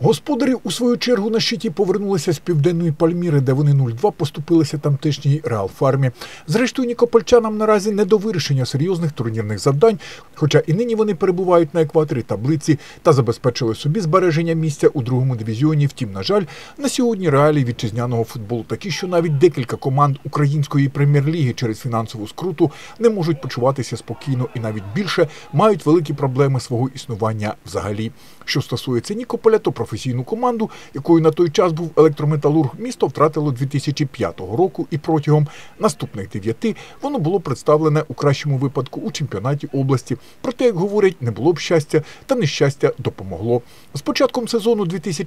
Господарі, у свою чергу, на щиті повернулися з Південної Пальміри, де вони 0-2 поступилися тамтешній Реал Фармі. Зрештою, нікопольчанам наразі не до вирішення серйозних турнірних завдань, хоча і нині вони перебувають на екваторі таблиці та забезпечили собі збереження місця у другому дивізіоні. Втім, на жаль, на сьогодні реалії вітчизняного футболу такі, що навіть декілька команд української прем'єр-ліги через фінансову скруту не можуть почуватися спокійно і навіть більше мають великі проблеми свого існування взагалі. Що стосується Нікополя, то професійну команду, якою на той час був електрометалург, місто втратило 2005 року і протягом наступних 9 воно було представлене у кращому випадку у чемпіонаті області. Проте, як говорять, не було б щастя, та нещастя допомогло. З початком сезону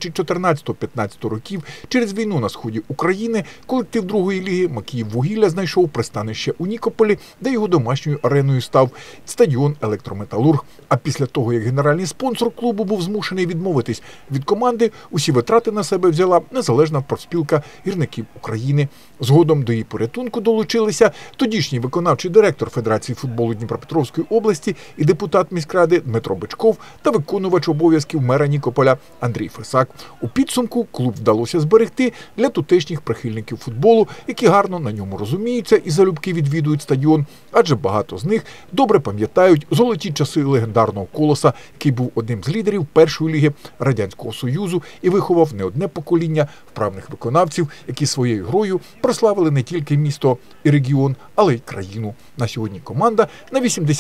2014-15 років через війну на сході України колектив другої ліги «Макіїввугілля» знайшов пристанище у Нікополі, де його домашньою ареною став стадіон «Електрометалург». А після того, як генеральний спонсор клубу був змушений відмовитись від команди, усі витрати на себе взяла незалежна профспілка гірників України. Згодом до її порятунку долучилися тодішній виконавчий директор Федерації футболу Дніпропетровської області і депутат міськради Дмитро Бичков та виконувач обов'язків мера Нікополя Андрій Фесак. У підсумку клуб вдалося зберегти для тутешніх прихильників футболу, які гарно на ньому розуміються і залюбки відвідують стадіон, адже багато з них добре пам'ятають золоті часи легендарного «Колоса», який був одним з лідерів першої ліги Радянського Союзу і виховав не одне покоління вправних виконавців, які своєю грою прославили не тільки місто і регіон, але й країну. На сьогодні команда на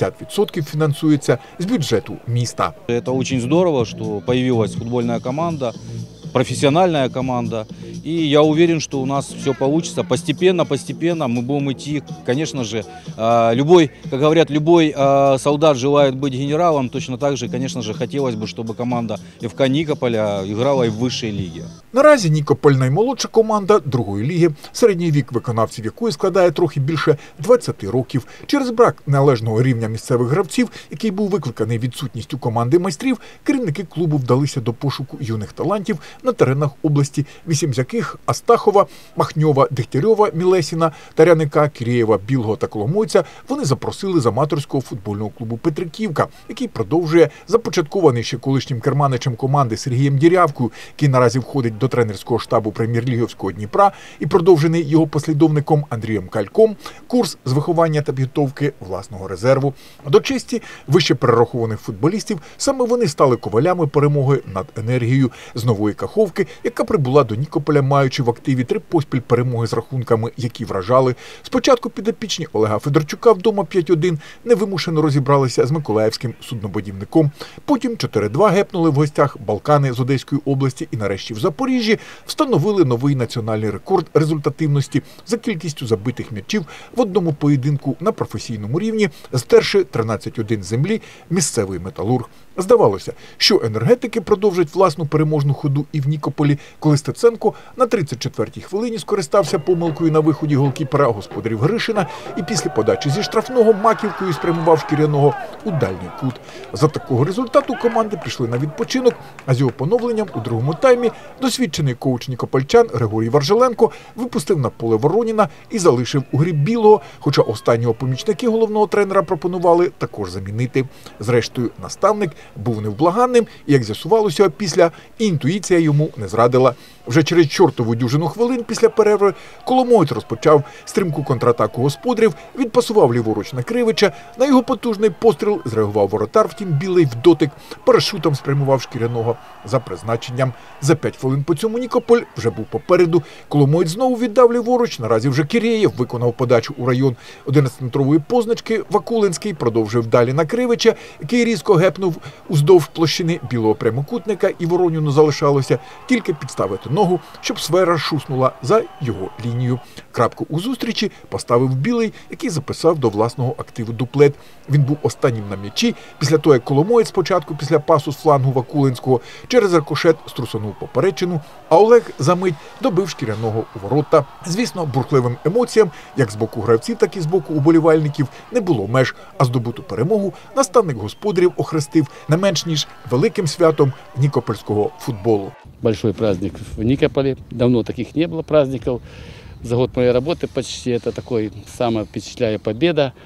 80% фінансується з бюджету міста. Це дуже здорово, що з'явилася футбольна команда, профессиональная команда. И я уверен, что у нас все получится. Постепенно мы будем идти. Конечно же, любой, как говорят, любой солдат желает быть генералом. Точно так же, конечно же, хотелось бы, чтобы команда ФК Нікополя играла и в высшей лиге. Наразі Нікополь – наймолодша команда другої ліги, середній вік виконавців якої складає трохи більше 20 років. Через брак належного рівня місцевих гравців, який був викликаний відсутністю команди майстрів, керівники клубу вдалися до пошуку юних талантів на теренах області, 8 з яких – Астахова, Махньова, Дегтярьова, Мілесіна, Таряника, Кирєєва, Білого та Коломойця – вони запросили з аматорського футбольного клубу «Петриківка», який продовжує започаткований ще колишнім керманичем команди Сергієм Дірявкою, який наразі входить до тренерського штабу прем'єр-ліговського Дніпра і продовжений його послідовником Андрієм Кальком, курс з виховання та підготовки власного резерву. До честі вище перерахованих футболістів саме вони стали ковалями перемоги над «Енергією» з Нової Каховки, яка прибула до Нікополя, маючи в активі 3 поспіль перемоги з рахунками, які вражали. Спочатку підопічні Олега Федорчука вдома 5-1 невимушено розібралися з миколаївським суднобудівником. Потім 4-2 гепнули в гостях Балкани з Одеської області і нарешті в Запоріжжі встановили новий національний рекорд результативності за кількістю забитих м'ячів в одному поєдинку на професійному рівні, стерши 13-1 землі місцевий «Металург». Здавалося, що енергетики продовжать власну переможну ходу і в Нікополі, коли Стеценко на 34-й хвилині скористався помилкою на виході голкіпера господарів Гришина і після подачі зі штрафного маківкою спрямував Шкіряного у дальній кут. За такого результату команди пішли на відпочинок, а з його поновленням у другому таймі досвідчений коуч нікопольчан Григорій Варжеленко випустив на поле Вороніна і залишив у грі Білого, хоча останнього помічники головного тренера пропонували також замінити. Зрештою, наставник був невблаганним і, як з'ясувалося після, інтуїція йому не зрадила. Вже через чортову дюжину хвилин після перерви Коломоєць розпочав стрімку контратаку господарів, відпасував ліворуч на Кривича, на його потужний постріл зреагував воротар, втім Білий в дотик парашутом спрямував Шкіряного за призначенням. За 5 хвилин по цьому Нікополь вже був попереду. Коломоєць знову віддав ліворуч, наразі вже Кирєєв виконав подачу у район 11-метрової позначки, Вакулинський продовжив далі на Кривича, який різко гепнув уздовж площини білого прямокутника, і Вороніну залишалося тільки підставити ногу, щоб сфера шуснула за його лінію. Крапку у зустрічі поставив Білий, який записав до власного активу дуплет. Він був останнім на м'ячі, після того, як Коломоєць спочатку після пасу з флангу Вакулинського через рикошет струсанув поперечину, а Олег за мить добив Шкіряного у ворота. Звісно, бурхливим емоціям, як з боку гравців, так і з боку уболівальників, не було меж, а здобуту перемогу наставник господарів охрестив не менш ніж великим святом нікопольського футболу. Большой праздник в Никополе. Давно таких не было праздников. За год моей работы почти это такой самая впечатляющая победа.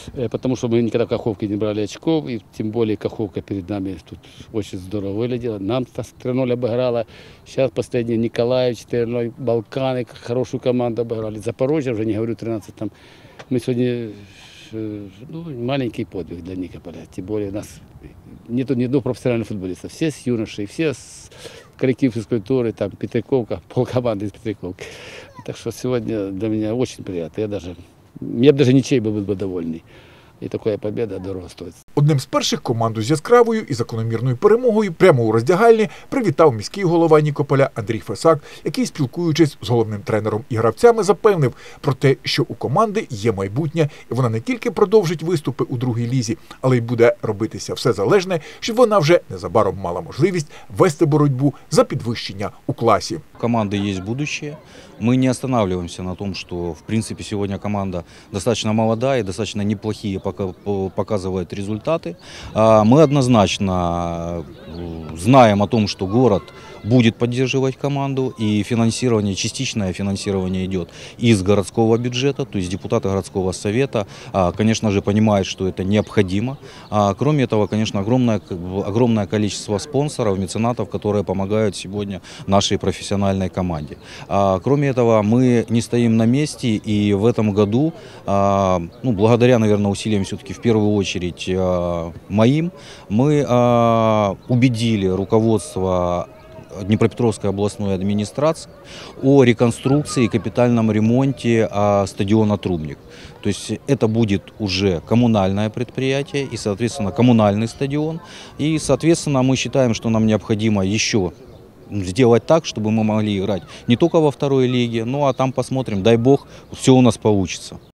потому что мы никогда в Каховке не брали очков, и тем более Каховка перед нами тут очень здорово выглядела. Нам 3-0 обыграла. Сейчас последний Николаев 4-0, Балканы, хорошую команду обыграли. Запорожье, уже не говорю, 13 там. Мы сегодня, маленький подвиг для Никополя. Тем более у нас нету ни одного профессионального футболиста. Все с юношей, все с коллектив физкультуры, там Петриковка, полкоманды из Петриковки. Так что сегодня для меня очень приятно. Я бы даже ничей был бы довольный. І така победа дорого стоїть. Одним з перших команду з яскравою і закономірною перемогою прямо у роздягальні привітав міський голова Нікополя Андрій Фесак, який, спілкуючись з головним тренером і гравцями, запевнив про те, що у команди є майбутнє, і вона не тільки продовжить виступи у другій лізі, але й буде робитися все залежне, щоб вона вже незабаром мала можливість вести боротьбу за підвищення у класі. У команды есть будущее. Мы не останавливаемся на том, что, в принципе, сегодня команда достаточно молодая и достаточно неплохие показывает результаты. Мы однозначно знаем о том, что город будет поддерживать команду, и финансирование, частичное финансирование идет из городского бюджета, то есть депутаты городского совета, конечно же, понимают, что это необходимо. Кроме этого, конечно, огромное количество спонсоров, меценатов, которые помогают сегодня нашей профессиональной команде. Кроме этого, мы не стоим на месте, и в этом году, благодаря, наверное, усилиям все-таки в первую очередь моим, мы убедили руководство Днепропетровской областной администрации о реконструкции и капитальном ремонте стадиона «Трубник». То есть это будет уже коммунальное предприятие и, соответственно, коммунальный стадион. И, соответственно, мы считаем, что нам необходимо еще сделать так, чтобы мы могли играть не только во второй лиге, а там посмотрим, дай бог, все у нас получится.